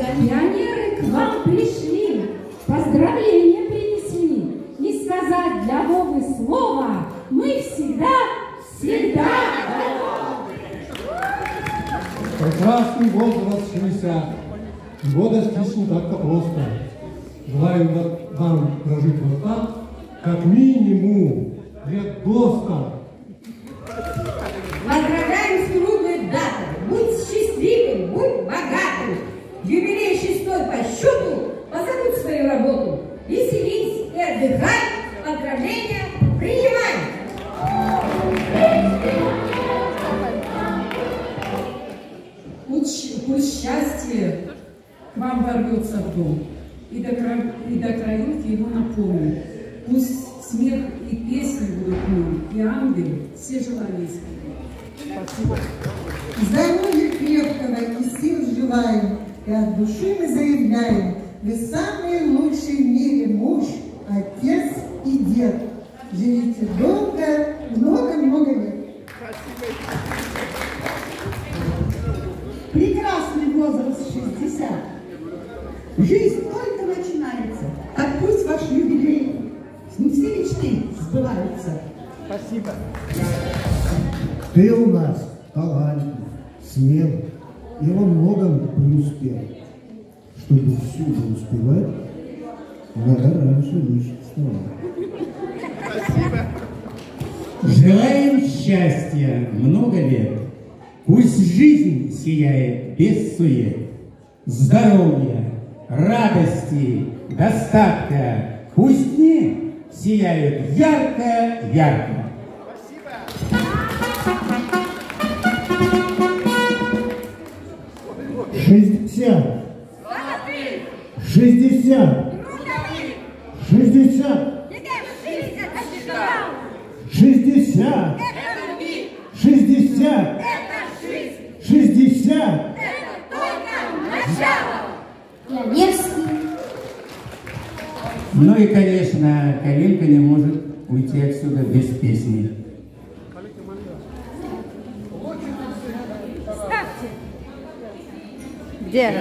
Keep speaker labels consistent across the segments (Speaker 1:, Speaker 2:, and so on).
Speaker 1: Пионеры к вам пришли, поздравления принесли. И сказать для Вовы слово мы всегда готовы.
Speaker 2: Прекрасный возраст 60. Его достичь не так-то просто. Желаю вам прожить вот так, как минимум лет до 100.
Speaker 3: Поздравляем с круглой датой. Будь счастливым, будь богатым. Юбилей 6-й по счету. Позабудь свою работу. Веселись и отдыхай. Поздравления принимай.
Speaker 4: Пусть счастье к вам ворвется в дом и до краев его наполнит. Пусть смех и песни будут в нем, и ангелы все желания исполнят.
Speaker 5: Спасибо. Здоровья крепкого и сил желаем, и от души мы заявляем: вы самый лучший в мире муж, отец и дед. Живите долго, много-много лет.
Speaker 4: Спасибо.
Speaker 6: Прекрасный возраст 60. Жизнь только начинается. Так пусть ваш юбилей, все мечты сбываются.
Speaker 4: Спасибо.
Speaker 7: Ты у нас талантлив, смел, и во многом преуспел. Чтобы всюду успевать, надо раньше лишь вставать.
Speaker 4: Спасибо.
Speaker 8: Желаем счастья много лет. Пусть жизнь сияет без сует. Здоровья, радости, достатка. Пусть дни сияют ярко-ярко.
Speaker 7: 60. 60. 60. 60. 60. 60.
Speaker 1: Пионерский.
Speaker 8: Ну и, конечно, Калинка не может уйти отсюда без песни.
Speaker 9: Где?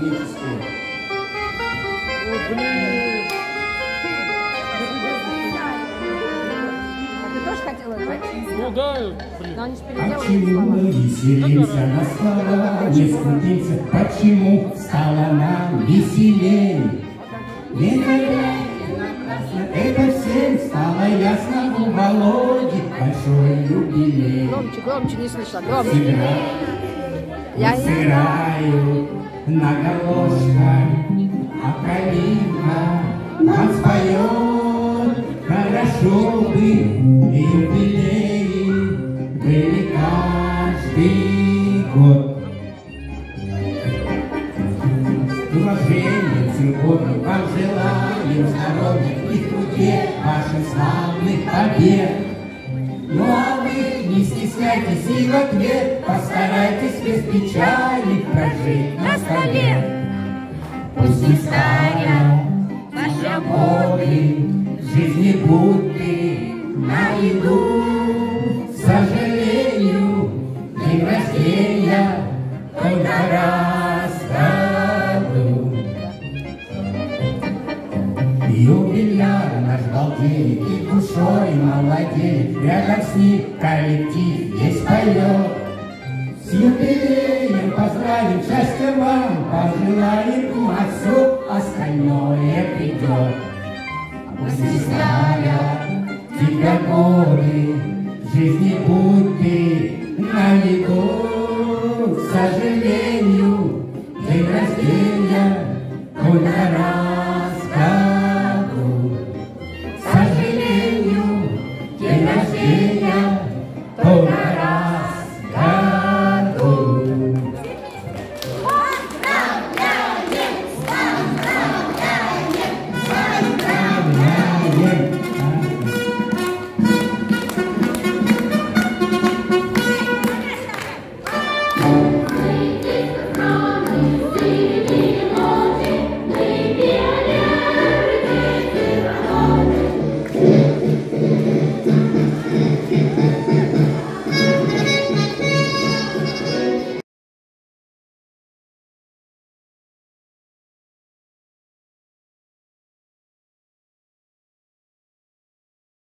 Speaker 10: Ну да, блин.
Speaker 9: Но они же
Speaker 8: Почему мы веселимся на слова, не скрутимся? Почему стало нам веселей? Это всем стало ясно, у Володи большой юбилей.
Speaker 9: Громче, громче, не слышно, громче.
Speaker 8: Сыграю на горошках, а Калинка нам споет. Хорошо бы юбилеи были каждый год. Уважение, любовь вам желаем, здоровья и в труде ваших славных побед. Ну а вы не стесняйтесь и в ответ постарайтесь без печали прожить на столе. Пусть не старят ваши годы, в жизни будьте на виду. К сожалению, день рождения только раз в году. Юбиляр наш балдеет и душой молодеет, рядом с ним коллектив весь поет. С юбилеем поздравим, счастья вам пожелаем, а все остальное придет. Пусть не знают тебя годы, в жизни будь ты на виду. К сожалению, день рождения только раз.